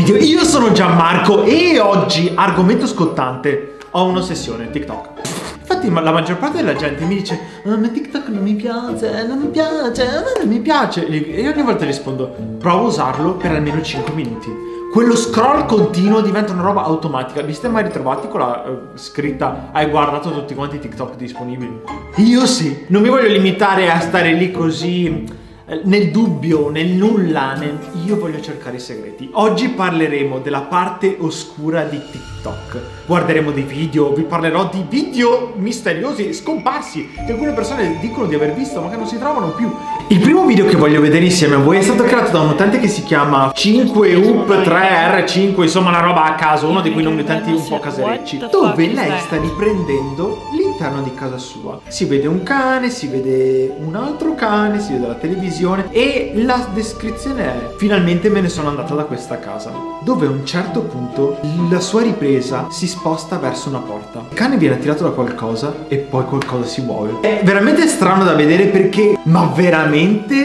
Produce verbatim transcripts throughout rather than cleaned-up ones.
video, io sono Gianmarco e oggi, argomento scottante, ho un'ossessione, TikTok. Infatti la maggior parte della gente mi dice oh, ma TikTok non mi piace, non mi piace, a me non mi piace. E ogni volta rispondo, provo a usarlo per almeno cinque minuti. Quello scroll continuo diventa una roba automatica. Vi siete mai ritrovati con la uh, scritta hai guardato tutti quanti i TikTok disponibili? Io sì, non mi voglio limitare a stare lì così nel dubbio, nel nulla, nel... io voglio cercare i segreti. Oggi parleremo della parte oscura di TikTok. Guarderemo dei video, vi parlerò di video misteriosi, scomparsi, che alcune persone dicono di aver visto ma che non si trovano più. Il primo video che voglio vedere insieme a voi è stato creato da un utente che si chiama cinque U P tre R cinque, insomma una roba a caso, uno di quei nomi utenti un po' caserecci, dove lei sta riprendendo l'interno di casa sua. Si vede un cane, si vede un altro cane, si vede la televisione e la descrizione è: finalmente me ne sono andata da questa casa, dove a un certo punto la sua ripresa si sposta verso una porta. Il cane viene attirato da qualcosa e poi qualcosa si muove. È veramente strano da vedere perché, ma veramente?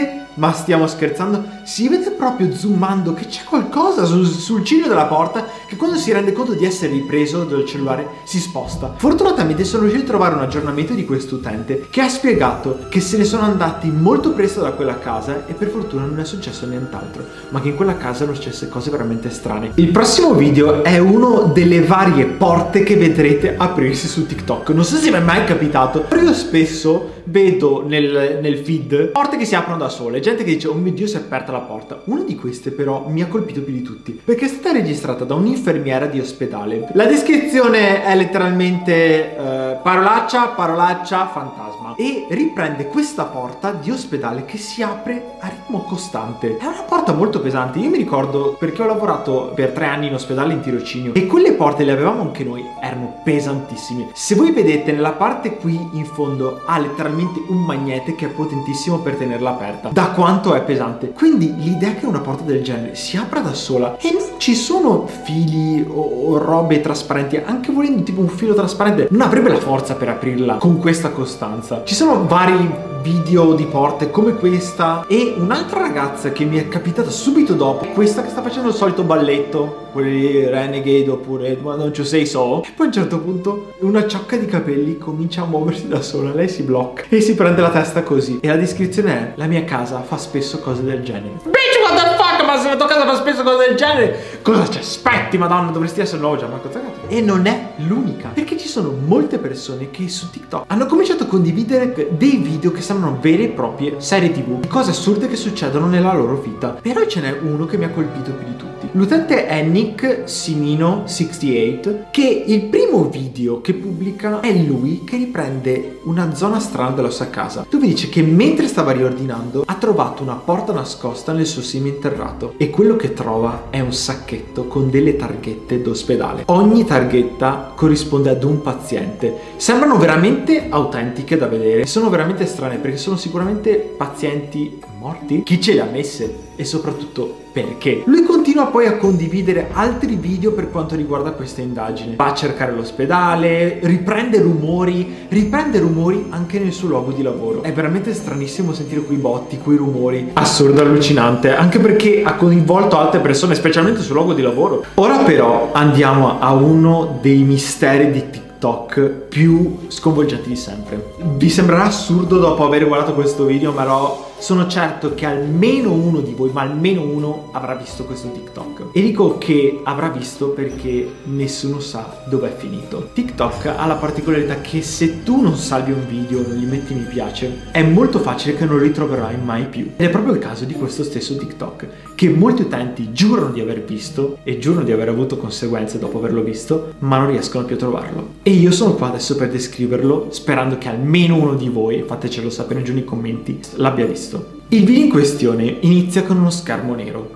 Ma stiamo scherzando? Si vede proprio zoomando che c'è qualcosa sul, sul ciglio della porta che quando si rende conto di essere ripreso dal cellulare si sposta. Fortunatamente sono riuscito a trovare un aggiornamento di quest'utente che ha spiegato che se ne sono andati molto presto da quella casa e per fortuna non è successo nient'altro, ma che in quella casa erano successe cose veramente strane. Il prossimo video è uno delle varie porte che vedrete aprirsi su TikTok. Non so se vi è mai capitato, però io spesso vedo nel, nel feed porte che si aprono da sole, gente che dice oh mio Dio si è aperta la porta. Una di queste però mi ha colpito più di tutti perché è stata registrata da un'infermiera di ospedale. La descrizione è letteralmente eh, parolaccia, parolaccia, fantasma, e riprende questa porta di ospedale che si apre a ritmo costante. È una porta molto pesante. Io mi ricordo perché ho lavorato per tre anni in ospedale in tirocinio e quelle porte le avevamo anche noi, erano pesantissime. Se voi vedete nella parte qui in fondo ha letteralmente un magnete che è potentissimo per tenerla aperta, da quanto è pesante. Quindi l'idea che una porta del genere si apra da sola e non ci sono fili o, o robe trasparenti, anche volendo tipo un filo trasparente non avrebbe la forza per aprirla con questa costanza. Ci sono vari video di porte come questa e un'altra ragazza che mi è capitata subito dopo, questa che sta facendo il solito balletto, quelli Renegade oppure ma non ci sei so, e poi a un certo punto una ciocca di capelli comincia a muoversi da sola, lei si blocca e si prende la testa così e la descrizione è: la mia casa fa spesso cose del genere. Bitch, what the fuck, ma se la tua casa fa spesso cose del genere cosa ci aspetti, madonna, dovresti essere nuovo già, ma cosa cazzo? E non è l'unica, perché ci sono molte persone che su TikTok hanno cominciato a condividere dei video che sembrano vere e proprie serie tv, cose assurde che succedono nella loro vita. Però ce n'è uno che mi ha colpito più di tutti. L'utente è Nick Simino sessantotto, che il primo video che pubblica è lui che riprende una zona strana della sua casa, dove dice che mentre stava riordinando ha trovato una porta nascosta nel suo seminterrato e quello che trova è un sacchetto con delle targhette d'ospedale. Ogni targhetta corrisponde ad un paziente. Sembrano veramente autentiche da vedere, sono veramente strane perché sono sicuramente pazienti morti. Chi ce le ha messe? E soprattutto perché? Lui continua poi a condividere altri video per quanto riguarda questa indagine. Va a cercare l'ospedale, riprende rumori, riprende rumori anche nel suo luogo di lavoro. È veramente stranissimo sentire quei botti, quei rumori. Assurdo, allucinante, anche perché ha coinvolto altre persone, specialmente sul luogo di lavoro. Ora però andiamo a uno dei misteri di TikTok più sconvolgenti di sempre. Vi sembrerà assurdo dopo aver guardato questo video, però sono certo che almeno uno di voi, ma almeno uno, avrà visto questo TikTok. E dico che avrà visto perché nessuno sa dove è finito. TikTok ha la particolarità che se tu non salvi un video, non gli metti mi piace, è molto facile che non lo ritroverai mai più. Ed è proprio il caso di questo stesso TikTok, che molti utenti giurano di aver visto e giurano di aver avuto conseguenze dopo averlo visto, ma non riescono più a trovarlo. E io sono qua adesso per descriverlo, sperando che almeno uno di voi, fatecelo sapere giù nei commenti, l'abbia visto. Il video in questione inizia con uno schermo nero.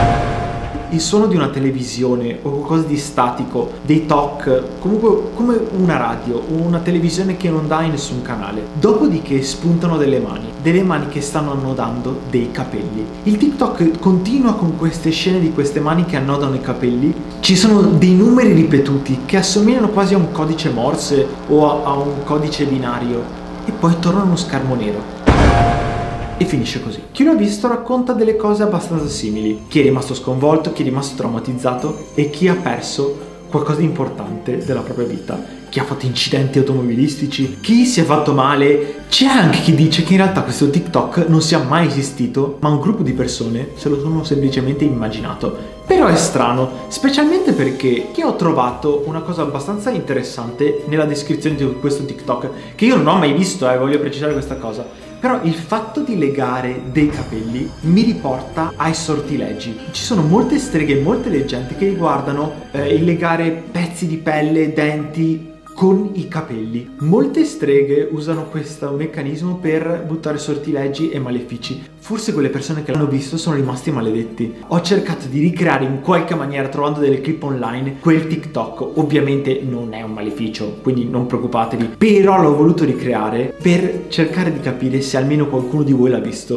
Il suono di una televisione o qualcosa di statico, dei talk, comunque come una radio o una televisione che non dà in nessun canale. Dopodiché spuntano delle mani, delle mani che stanno annodando dei capelli. Il TikTok continua con queste scene di queste mani che annodano i capelli. Ci sono dei numeri ripetuti che assomigliano quasi a un codice Morse o a, a un codice binario e poi torna uno schermo nero. e finisce così. Chi l'ha visto racconta delle cose abbastanza simili. Chi è rimasto sconvolto, chi è rimasto traumatizzato e chi ha perso qualcosa di importante della propria vita. Chi ha fatto incidenti automobilistici, chi si è fatto male. C'è anche chi dice che in realtà questo TikTok non sia mai esistito, ma un gruppo di persone se lo sono semplicemente immaginato. Però è strano, specialmente perché io ho trovato una cosa abbastanza interessante nella descrizione di questo TikTok, che io non ho mai visto, eh, voglio precisare questa cosa. Però il fatto di legare dei capelli mi riporta ai sortilegi. Ci sono molte streghe e molte leggende che riguardano eh, il legare pezzi di pelle, denti con i capelli. Molte streghe usano questo meccanismo per buttare sortilegi e malefici. Forse quelle persone che l'hanno visto sono rimasti maledetti. Ho cercato di ricreare in qualche maniera, trovando delle clip online, quel TikTok. Ovviamente non è un maleficio, quindi non preoccupatevi, però l'ho voluto ricreare per cercare di capire se almeno qualcuno di voi l'ha visto.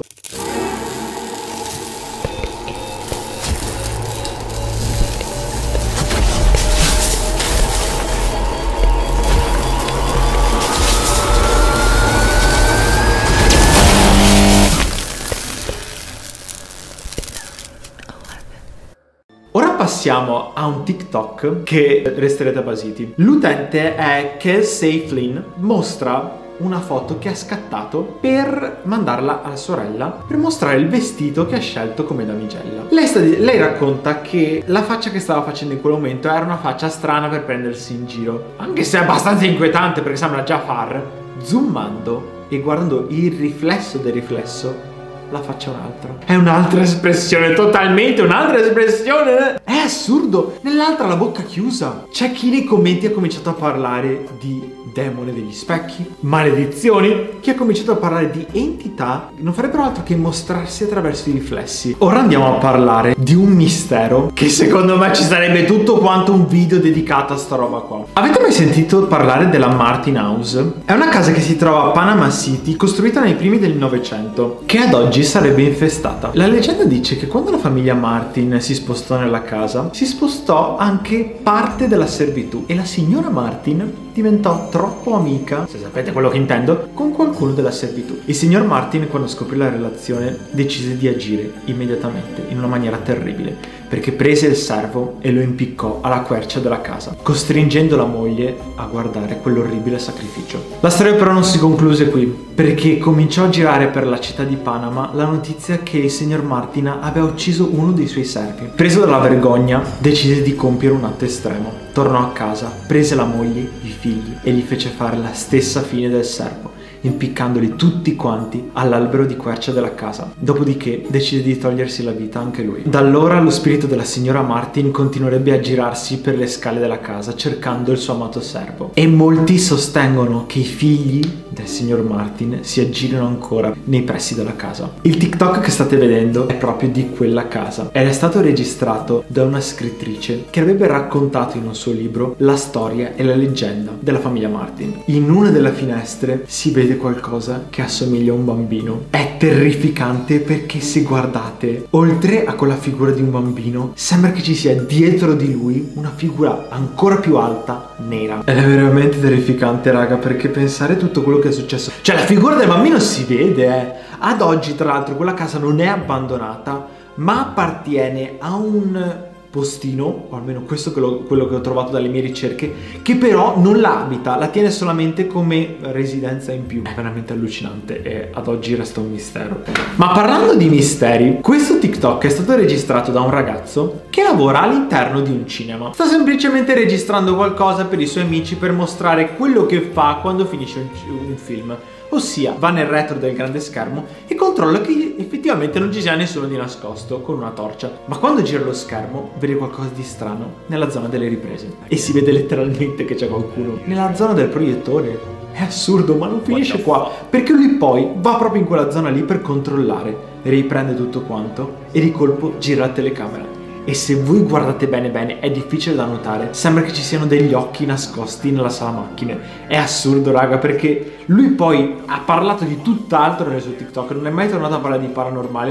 Ora passiamo a un TikTok che resterete basiti. L'utente è Kelsey Flynn, mostra una foto che ha scattato per mandarla alla sorella per mostrare il vestito che ha scelto come damigella. Lei, sta di- lei racconta che la faccia che stava facendo in quel momento era una faccia strana per prendersi in giro, anche se è abbastanza inquietante perché sembra già far. Zoomando e guardando il riflesso del riflesso, la faccia è un'altra. È un'altra espressione, totalmente un'altra espressione. È assurdo. Nell'altra la bocca chiusa. C'è chi nei commenti ha cominciato a parlare di demone degli specchi, maledizioni, chi ha cominciato a parlare di entità che non farebbero altro che mostrarsi attraverso i riflessi. Ora andiamo a parlare di un mistero che secondo me ci sarebbe tutto quanto un video dedicato a sta roba qua. Avete mai sentito parlare della Martin House? È una casa che si trova a Panama City, costruita nei primi del Novecento, che ad oggi sarebbe infestata. La leggenda dice che quando la famiglia Martin si spostò nella casa, si spostò anche parte della servitù e la signora Martin diventò troppo amica, se sapete quello che intendo, con qualcuno della servitù. Il signor Martin, quando scoprì la relazione, decise di agire immediatamente in una maniera terribile, perché prese il servo e lo impiccò alla quercia della casa, costringendo la moglie a guardare quell'orribile sacrificio. La storia però non si concluse qui, perché cominciò a girare per la città di Panama la notizia che il signor Martin aveva ucciso uno dei suoi servi. Preso dalla vergogna, decise di compiere un atto estremo. Tornò a casa, prese la moglie, i figli e gli fece fare la stessa fine del servo, impiccandoli tutti quanti all'albero di quercia della casa. Dopodiché decise di togliersi la vita anche lui. Da allora lo spirito della signora Martin continuerebbe a girarsi per le scale della casa cercando il suo amato servo. E molti sostengono che i figli del signor Martin si aggirano ancora nei pressi della casa. Il TikTok che state vedendo è proprio di quella casa ed è stato registrato da una scrittrice che avrebbe raccontato in un suo libro la storia e la leggenda della famiglia Martin. In una delle finestre si vede qualcosa che assomiglia a un bambino. È terrificante perché se guardate, oltre a quella figura di un bambino, sembra che ci sia dietro di lui una figura ancora più alta, nera. Ed è veramente terrificante, raga, perché pensare tutto quello che è successo. Cioè, la figura del bambino si vede, eh. Ad oggi, tra l'altro, quella casa non è abbandonata, ma appartiene a un postino, o almeno questo è quello, quello che ho trovato dalle mie ricerche, che però non la abita, la tiene solamente come residenza in più. È veramente allucinante e ad oggi resta un mistero. Ma parlando di misteri, questo TikTok è stato registrato da un ragazzo che lavora all'interno di un cinema. Sta semplicemente registrando qualcosa per i suoi amici per mostrare quello che fa quando finisce un, un film. Ossia, va nel retro del grande schermo e controlla che effettivamente non ci sia nessuno di nascosto con una torcia. Ma quando gira lo schermo vede qualcosa di strano nella zona delle riprese e si vede letteralmente che c'è qualcuno nella zona del proiettore. È assurdo, ma non finisce qua, perché lui poi va proprio in quella zona lì per controllare, riprende tutto quanto e di colpo gira la telecamera. E se voi guardate bene bene è difficile da notare, sembra che ci siano degli occhi nascosti nella sala macchine. È assurdo, raga, perché lui poi ha parlato di tutt'altro nel suo TikTok, non è mai tornato a parlare di paranormale,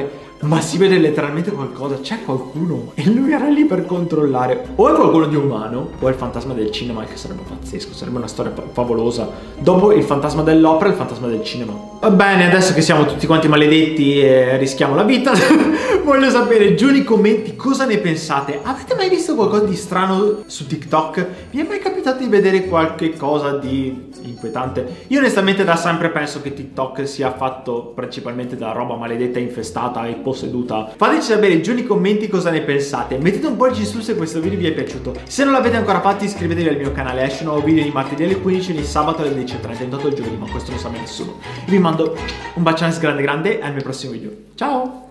ma si vede letteralmente qualcosa, c'è qualcuno e lui era lì per controllare. O è qualcuno di umano, o è il fantasma del cinema, che sarebbe pazzesco, sarebbe una storia favolosa. Dopo il fantasma dell'opera e il fantasma del cinema. Va bene, adesso che siamo tutti quanti maledetti e rischiamo la vita, voglio sapere giù nei commenti cosa ne pensate. Avete mai visto qualcosa di strano su TikTok? Vi è mai capitato di vedere qualche cosa di inquietante? Io onestamente da sempre penso che TikTok sia fatto principalmente da roba maledetta, infestata e posseduta. Fateci sapere giù nei commenti cosa ne pensate. Mettete un pollice in su se questo video vi è piaciuto. Se non l'avete ancora fatto iscrivetevi al mio canale. Esce un nuovo video di martedì alle quindici, di sabato alle dieci e trenta, intanto il giovedì, ma questo non sa mai nessuno. Vi mando un bacione grande grande e al mio prossimo video. Ciao!